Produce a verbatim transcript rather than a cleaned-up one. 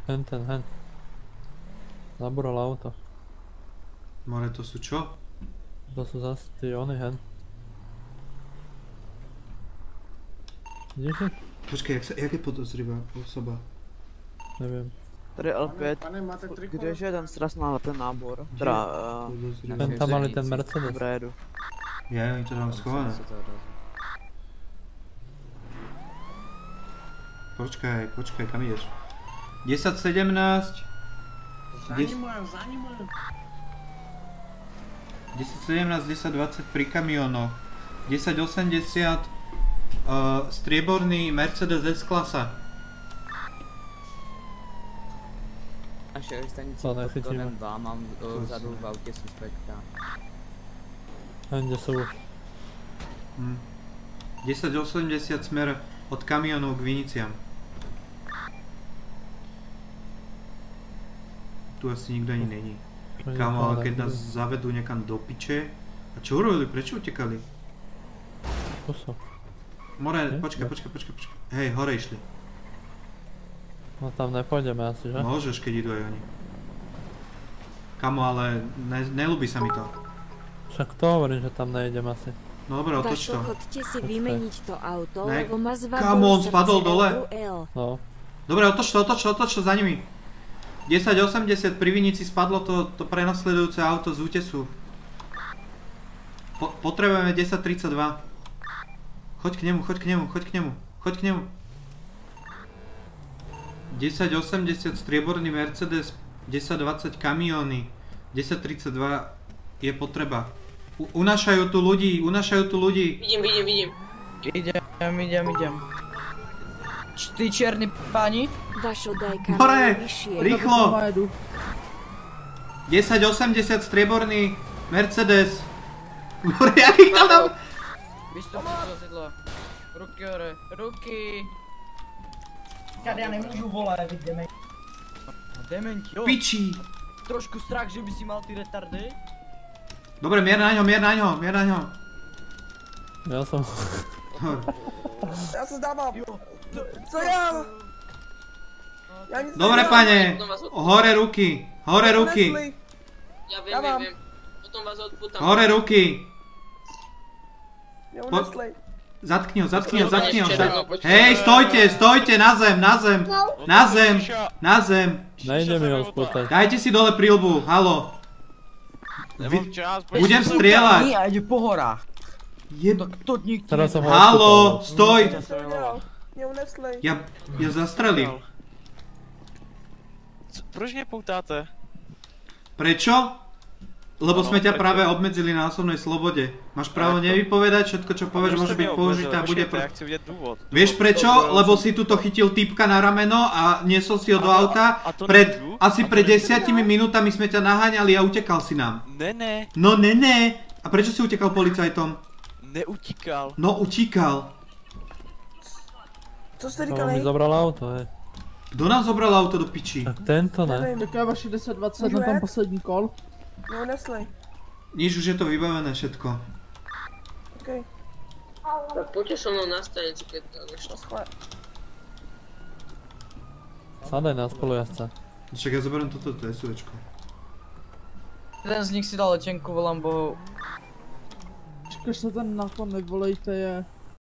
Hen ten, hen. Zabral auto. More, to sú čo? To sú zase tí oni, hen. Vidíš ich? Počkej, jak, sa, jak je podozrivá osoba? Nevím. Tady el pět, kde je ten sraz na ten nábor? Teda, uh, ten tam mali ten Mercedes. Dobré, jedu. Je, oni to tam schované. Počkaj, počkaj, kam ideš? desať sedemnásť. Zanimujem, zanimujem. desať sedemnásť, desať dvadsať pri kamionoch. desať osemdesiat uh, strieborný Mercedes S-klasa. Naše stanici To pod nechytíme. konem dva, mám uh, vzadu v autě suspekta. Hen, kde sú? Hm. desať osemdesiat smer od kamionov k Viniciam. Tu asi nikto ani není. Kámo, ale keď nás zavedú niekam do piče. A čo urobili? Prečo utekali? Tu sú. More, počkaj, počkaj, počkaj, počkaj. Hej, hore išli. No tam nepôjdeme asi, že? Môžeš, keď idú aj oni. Kamo, ale ne, nelúbi sa mi to. Však to hovorím, že tam nejdem asi. No dobre, otoč to. Vašo, chodte si vymeniť to auto, Ne. lebo ma zvadol Kamo, on spadol srdce dole. U L. No. Dobre, otoč to, otoč to, otoč to za nimi. desať osemdesiat pri Vinici spadlo to, to prenasledujúce auto z útesu. Po, potrebujeme desať tridsaťdva. Choď k nemu, choď k nemu, choď k nemu, choď k nemu. desať osemdesiat strieborný Mercedes, desať dvadsať kamióny, desať tridsaťdva je potreba. U, unášajú tu ľudí, unášajú tu ľudí. Vidím, vidím, vidím. Idem, idem, idem. Ty černý páni? Vašo, daj More, kameru vyššie. rýchlo. desať osemdesiat strieborný Mercedes. More, jak ich tam dám? Vystup z vozidla. Ruky hore, ruky. Tady já nemůžu, vole, vy dementi. Dement, jo. Pičí. Trošku strach, že by si mal ty retardy. Dobre, mier na ňo, mier na ňo, mier na ňo. Ja som... Já se zdávám. Co já? Já nic Dobre, nedělám. pane, hore ruky, hore ruky, Unesli. Já vím, Já vím, mám. vím. Potom vás odputám. hore ruky. Mě unesli. Zatkni ho, zatkni ho, Počkej, zatkni ho. počkej, za- počkej. Hej, stojte, stojte, na zem, na zem, na zem, na zem. Nejde mi ho spútať. Dajte si dole príľbu, halo. Nemám čas, Budem strieľať. Nie, a ide po horách. Jeb... Tak to nikto Teraz som ho Halo, odpútal. stoj. Co jsem udělal? Mě unesli. Ja, ja zastrelím. Co- Proč mě poutáte? Prečo? Lebo Áno, sme ťa prečo? práve obmedzili na osobnej slobode. Máš právo nevypovedať, všetko čo povieš môže byť použité a bude... Ja chci vidieť dôvod. Vieš prečo? Lebo si tuto chytil typka na rameno a niesol si ho do A to- auta. a to Pred nemôžu? asi A to pred nemôžu? desiatimi minútami sme ťa naháňali a utekal si nám. Ne, ne, No ne, ne. A prečo si utekal policajtom? neutíkal. No utíkal. Co jste No, mi říkali? zobral auto, hej. Kto nám zobral auto do piči? Tak tento ne. Nevím. Tak je vaše deset dvacet Můžu na ten jet? poslední kol. Mě unesli. Nič, už je to vybavené všetko. OK. Tak poďte so mnou na stanici, keď to nešlo. Naschle. Sadaj na spolujazca. Však ja zoberiem toto SUVčko. Jeden z nich si dal letenku, volám bohu. Když se ten na to nevolejte je...